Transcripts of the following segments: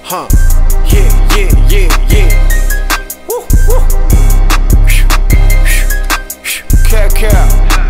Huh. Yeah. Woo, woo. Cow.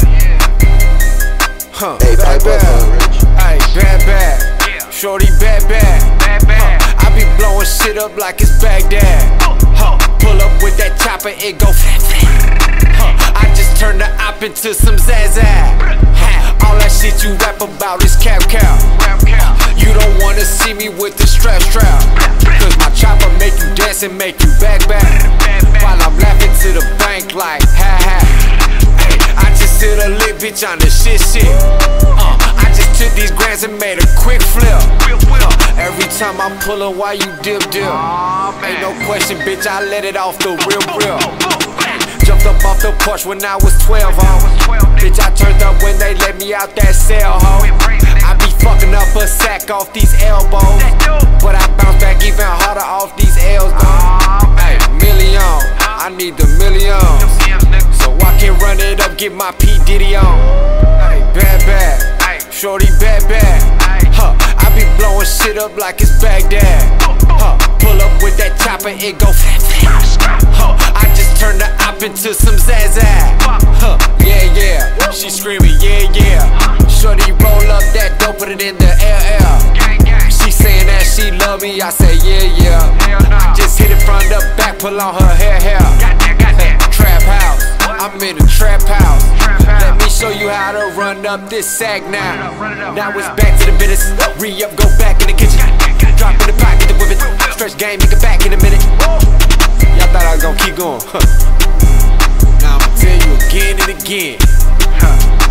Huh. Hey, pipe up, Rich. Ay, bad. Shorty bad. I be blowing shit up like it's Baghdad. Pull up with that chopper, it go flat. I just turned the op into some Zaza. All that shit you rap about is cow. You don't wanna see me with the strap. Cause my chopper make you dance and make you back. While I'm laughing to the bank like ha. I just hit a lit bitch on the shit. I just took these grands and made a quick flip. Every time I pull up, why you dip? Ain't no question, bitch, I let it off the real. Jumped up off the porch when I was 12, ho. Bitch, I turned up when they let me out that cell, ho. I be fucking up a sack off these elbows, but I bounce back even harder off these L's, though. Ay, million, I need the million, so I can run it up, get my P. Diddy on. Ay, bad. Shorty bad. I be blowing shit up like it's Baghdad. Pull up with that chopper, it go flat. I just turned the op into some Zaza. Yeah. She screaming, yeah. Shorty roll up that dope, put it in the air. She saying that she love me, I say yeah. I just hit it from the back, pull on her hair. Trap house, I'm in the trap house. Let me show you how to run up this sack now. Now it's back to the business. Re-up, go back in the kitchen. Drop in the pocket, the whip it. Stretch game, make it back in a minute. Y'all thought I was gonna keep going. Now I'ma tell you again and again.